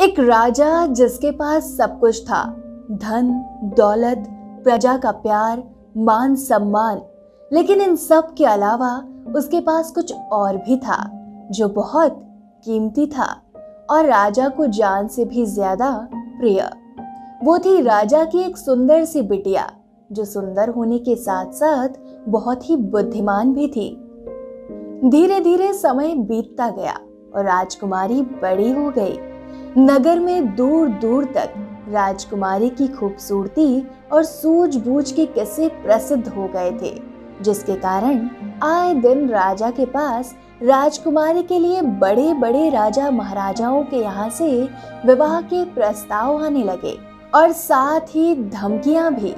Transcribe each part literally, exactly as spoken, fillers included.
एक राजा जिसके पास सब कुछ था, धन, दौलत, प्रजा का प्यार, मान सम्मान, लेकिन इन सब के अलावा उसके पास कुछ और भी था जो बहुत कीमती था और राजा को जान से भी ज्यादा प्रिय। वो थी राजा की एक सुंदर सी बिटिया जो सुंदर होने के साथ साथ बहुत ही बुद्धिमान भी थी। धीरे धीरे समय बीतता गया और राजकुमारी बड़ी हो गई। नगर में दूर दूर तक राजकुमारी की खूबसूरती और सूझबूझ के किस्से प्रसिद्ध हो गए थे, जिसके कारण आए दिन राजा के पास राजकुमारी के लिए बड़े बड़े राजा महाराजाओं के यहाँ से विवाह के प्रस्ताव आने लगे और साथ ही धमकियां भी।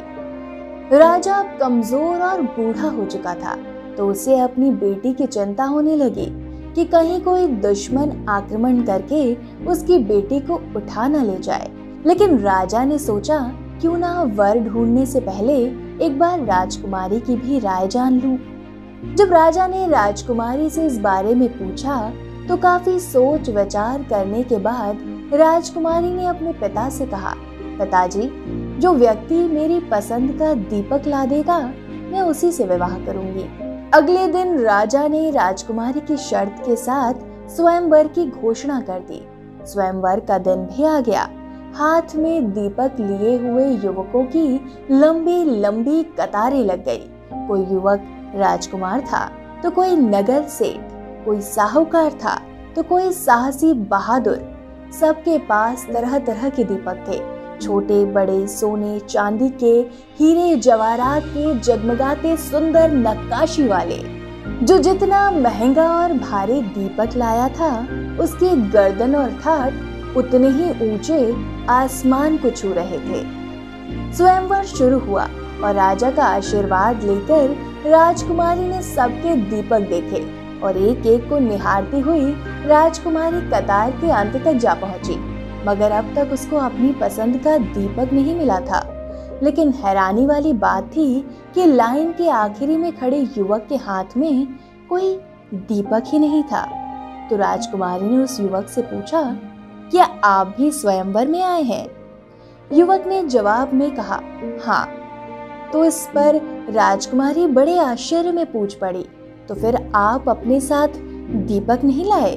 राजा कमजोर और बूढ़ा हो चुका था, तो उसे अपनी बेटी की चिंता होने लगी कि कहीं कोई दुश्मन आक्रमण करके उसकी बेटी को उठा न ले जाए। लेकिन राजा ने सोचा क्यों ना वर ढूंढने से पहले एक बार राजकुमारी की भी राय जान लूं। जब राजा ने राजकुमारी से इस बारे में पूछा तो काफी सोच विचार करने के बाद राजकुमारी ने अपने पिता से कहा, पिताजी, जो व्यक्ति मेरी पसंद का दीपक ला देगा मैं उसी से विवाह करूंगी। अगले दिन राजा ने राजकुमारी की शर्त के साथ स्वयंवर की घोषणा कर दी। स्वयंवर का दिन भी आ गया। हाथ में दीपक लिए हुए युवकों की लंबी लंबी कतारें लग गई। कोई युवक राजकुमार था तो कोई नगर सेठ, कोई साहूकार था तो कोई साहसी बहादुर। सबके पास तरह तरह के दीपक थे, छोटे बड़े, सोने चांदी के, हीरे जवाहरात के जगमगाते सुंदर नक्काशी वाले। जो जितना महंगा और भारी दीपक लाया था उसकी गर्दन और ठाठ उतने ही ऊंचे आसमान को छू रहे थे। स्वयंवर शुरू हुआ और राजा का आशीर्वाद लेकर राजकुमारी ने सबके दीपक देखे और एक एक को निहारती हुई राजकुमारी कतार के अंत तक जा पहुंची। मगर अब तक उसको अपनी पसंद का दीपक नहीं मिला था। लेकिन हैरानी वाली बात थी कि लाइन के आखिरी में खड़े युवक के हाथ में कोई दीपक ही नहीं था। तो राजकुमारी ने उस युवक से पूछा, क्या आप भी स्वयंवर में आए हैं? युवक ने जवाब में कहा, हाँ। तो इस पर राजकुमारी बड़े आश्चर्य में पूछ पड़ी, तो फिर आप अपने साथ दीपक नहीं लाए?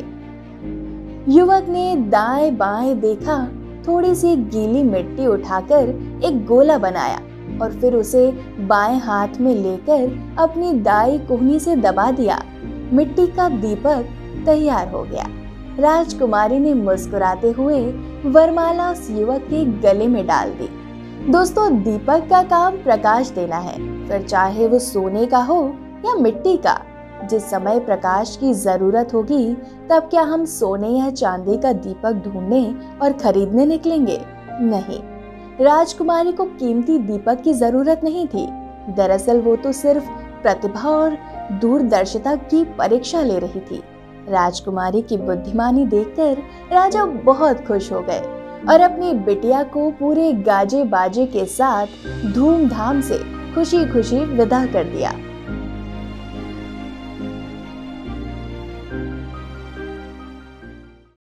युवक ने दाएं बाएं देखा, थोड़ी सी गीली मिट्टी उठाकर एक गोला बनाया और फिर उसे बाएं हाथ में लेकर अपनी दाई कोहनी से दबा दिया। मिट्टी का दीपक तैयार हो गया। राजकुमारी ने मुस्कुराते हुए वरमाला उस युवक के गले में डाल दी। दोस्तों, दीपक का काम प्रकाश देना है, फिर चाहे वो सोने का हो या मिट्टी का। जिस समय प्रकाश की जरूरत होगी तब क्या हम सोने या चांदी का दीपक ढूंढने और खरीदने निकलेंगे? नहीं, राजकुमारी को कीमती दीपक की जरूरत नहीं थी। दरअसल वो तो सिर्फ प्रतिभा और दूरदर्शिता की परीक्षा ले रही थी। राजकुमारी की बुद्धिमानी देखकर राजा बहुत खुश हो गए और अपनी बिटिया को पूरे गाजे बाजे के साथ धूमधाम से खुशी खुशी विदा कर दिया।